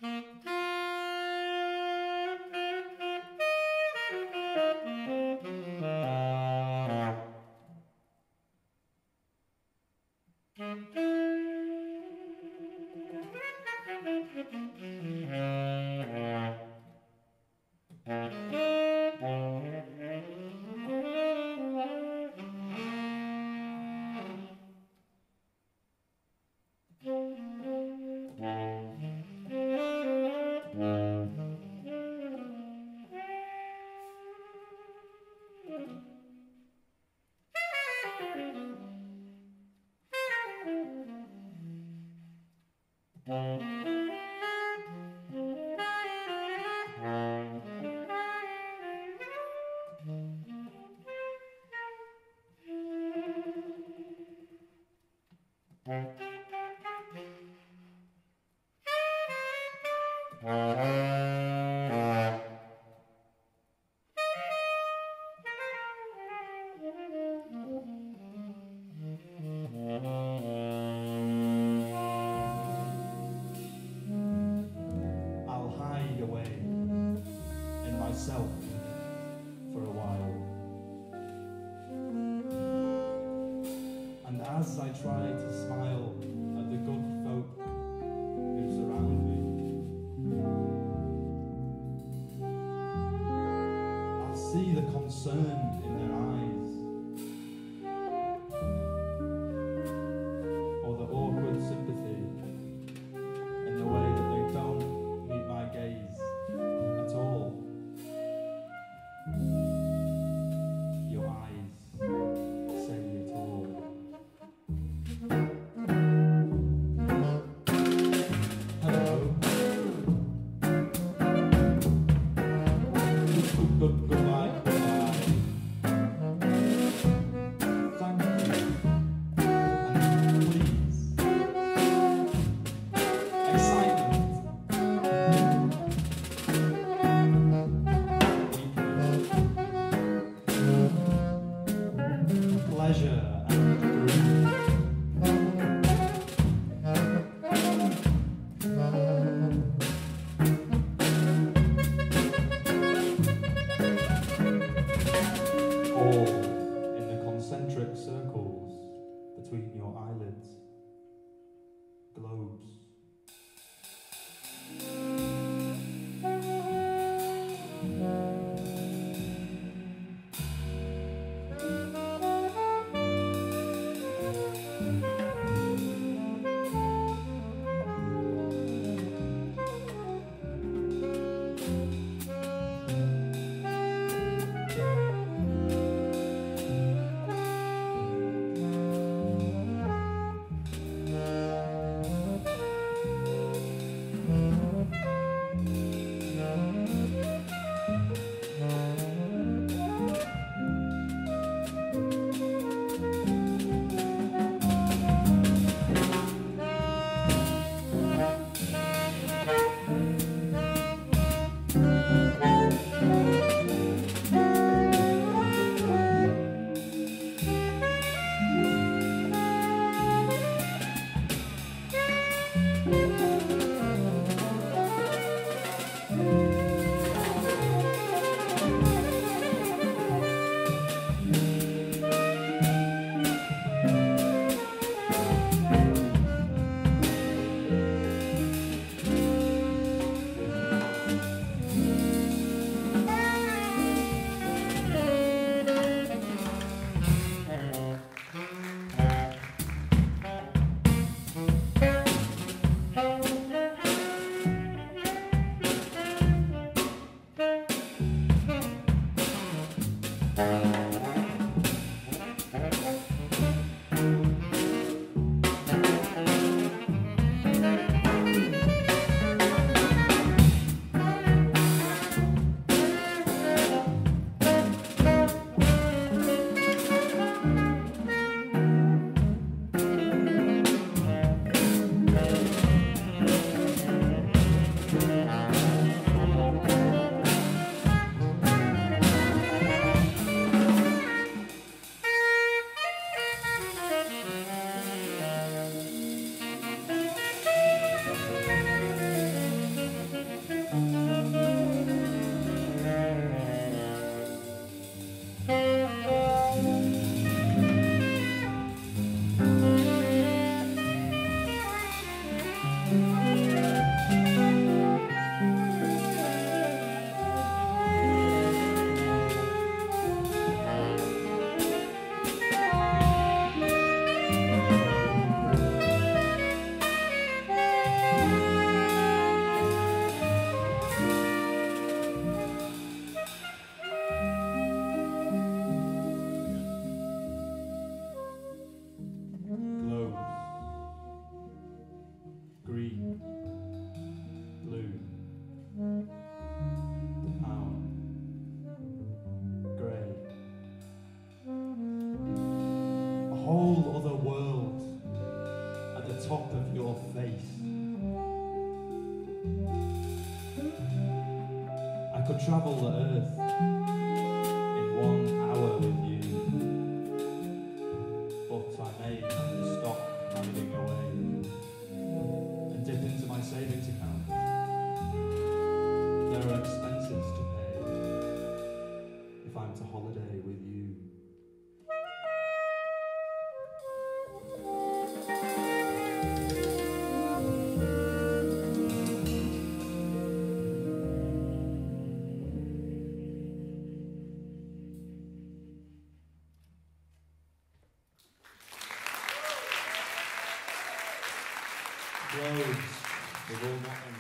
As I try to smile at the good folk who surround me, I'll see the concern in their eyes, or the awkward sympathy in the way that they don't meet my gaze at all. Your eyes say it all. Goodbye. green, blue, brown, grey. A whole other world at the top of your face. I could travel the earth in 1 hour with you, but I may stop hiding away and dip into my savings account. There are expenses to pay if I'm to holiday with you. Globes, the will not